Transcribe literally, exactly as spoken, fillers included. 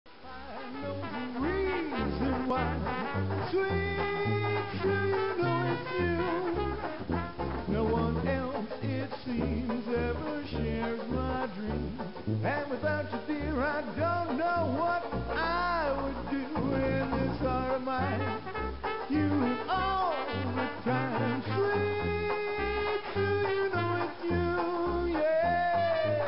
I know the reason why. Sweet, do you know it's you? No one else, it seems, ever shares my dreams. And without you, dear, I don't know what I would do in this heart of mine. You all the time. Sweet, do you know it's you? Yeah.